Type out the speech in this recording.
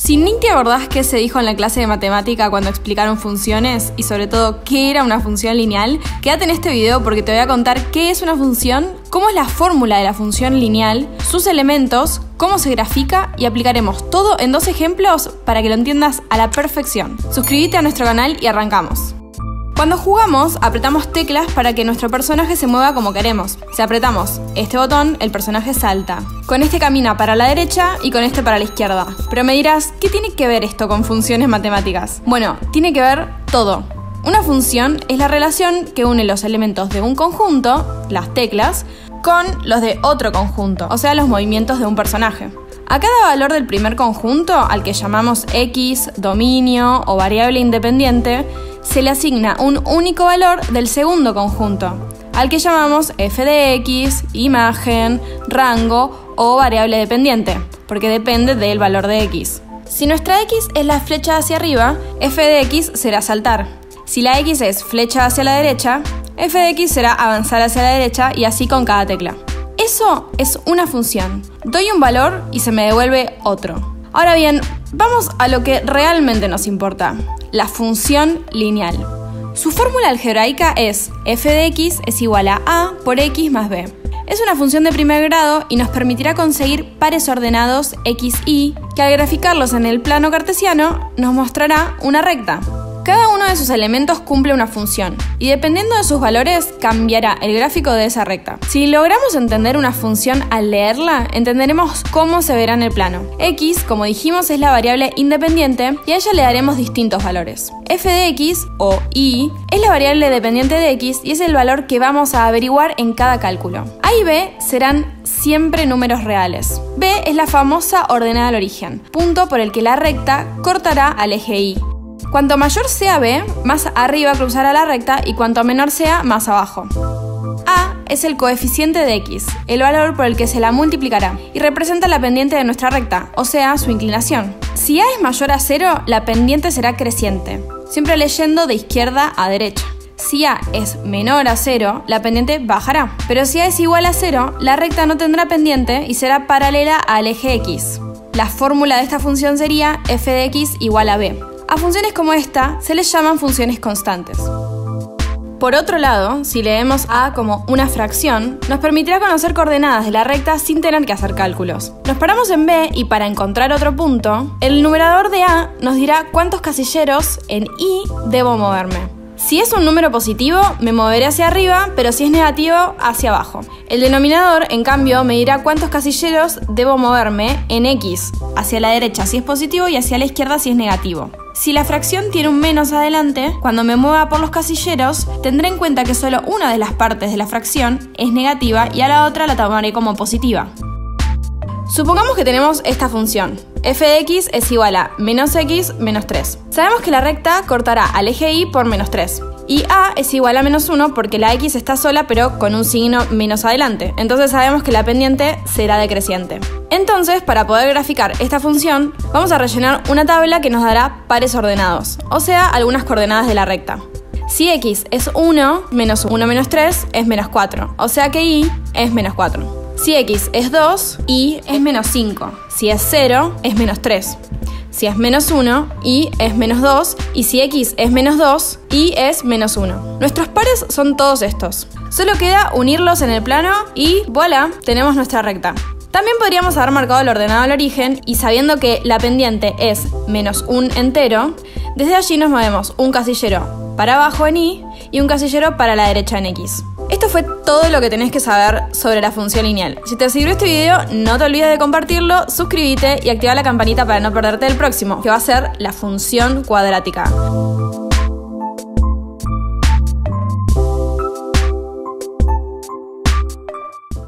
Si ni te acordás qué se dijo en la clase de matemática cuando explicaron funciones y sobre todo qué era una función lineal, quédate en este video porque te voy a contar qué es una función, cómo es la fórmula de la función lineal, sus elementos, cómo se grafica y aplicaremos todo en 2 ejemplos para que lo entiendas a la perfección. Suscríbete a nuestro canal y arrancamos. Cuando jugamos, apretamos teclas para que nuestro personaje se mueva como queremos. Si apretamos este botón, el personaje salta. Con este camina para la derecha y con este para la izquierda. Pero me dirás, ¿qué tiene que ver esto con funciones matemáticas? Bueno, tiene que ver todo. Una función es la relación que une los elementos de un conjunto, las teclas, con los de otro conjunto, o sea, los movimientos de un personaje. A cada valor del primer conjunto, al que llamamos X, dominio o variable independiente, se le asigna un único valor del segundo conjunto, al que llamamos f de x, imagen, rango o variable dependiente, porque depende del valor de x. Si nuestra x es la flecha hacia arriba, f de x será saltar. Si la x es flecha hacia la derecha, f de x será avanzar hacia la derecha y así con cada tecla. Eso es una función. Doy un valor y se me devuelve otro. Ahora bien, vamos a lo que realmente nos importa, la función lineal. Su fórmula algebraica es f de x es igual a por x más b. Es una función de primer grado y nos permitirá conseguir pares ordenados x, y, que al graficarlos en el plano cartesiano nos mostrará una recta. Cada uno de sus elementos cumple una función, y dependiendo de sus valores cambiará el gráfico de esa recta. Si logramos entender una función al leerla, entenderemos cómo se verá en el plano. X, como dijimos, es la variable independiente y a ella le daremos distintos valores. F de x, o y, es la variable dependiente de x y es el valor que vamos a averiguar en cada cálculo. A y b serán siempre números reales. B es la famosa ordenada al origen, punto por el que la recta cortará al eje y. Cuanto mayor sea b, más arriba cruzará la recta y cuanto menor sea, más abajo. A es el coeficiente de x, el valor por el que se la multiplicará, y representa la pendiente de nuestra recta, o sea, su inclinación. Si a es mayor a 0, la pendiente será creciente, siempre leyendo de izquierda a derecha. Si a es menor a 0, la pendiente bajará, pero si a es igual a 0, la recta no tendrá pendiente y será paralela al eje x. La fórmula de esta función sería f de x igual a b. A funciones como esta se les llaman funciones constantes. Por otro lado, si leemos a como una fracción, nos permitirá conocer coordenadas de la recta sin tener que hacer cálculos. Nos paramos en b y para encontrar otro punto, el numerador de a nos dirá cuántos casilleros en y debo moverme. Si es un número positivo, me moveré hacia arriba, pero si es negativo, hacia abajo. El denominador, en cambio, me dirá cuántos casilleros debo moverme en x, hacia la derecha si es positivo y hacia la izquierda si es negativo. Si la fracción tiene un menos adelante, cuando me mueva por los casilleros, tendré en cuenta que solo una de las partes de la fracción es negativa y a la otra la tomaré como positiva. Supongamos que tenemos esta función. F de x es igual a menos x menos 3. Sabemos que la recta cortará al eje y por menos 3. Y a es igual a menos 1 porque la x está sola pero con un signo menos adelante. Entonces sabemos que la pendiente será decreciente. Entonces, para poder graficar esta función, vamos a rellenar una tabla que nos dará pares ordenados, o sea, algunas coordenadas de la recta. Si x es 1, menos 1 menos 3 es menos 4, o sea que y es menos 4. Si x es 2, y es menos 5. Si es 0, es menos 3. Si es menos 1, y es menos 2. Y si x es menos 2, y es menos 1. Nuestros pares son todos estos. Solo queda unirlos en el plano y voilà, tenemos nuestra recta. También podríamos haber marcado el ordenado al origen y sabiendo que la pendiente es menos un entero, desde allí nos movemos un casillero para abajo en y un casillero para la derecha en x. Esto fue todo lo que tenés que saber sobre la función lineal. Si te sirvió este video, no te olvides de compartirlo, suscribirte y activar la campanita para no perderte el próximo, que va a ser la función cuadrática.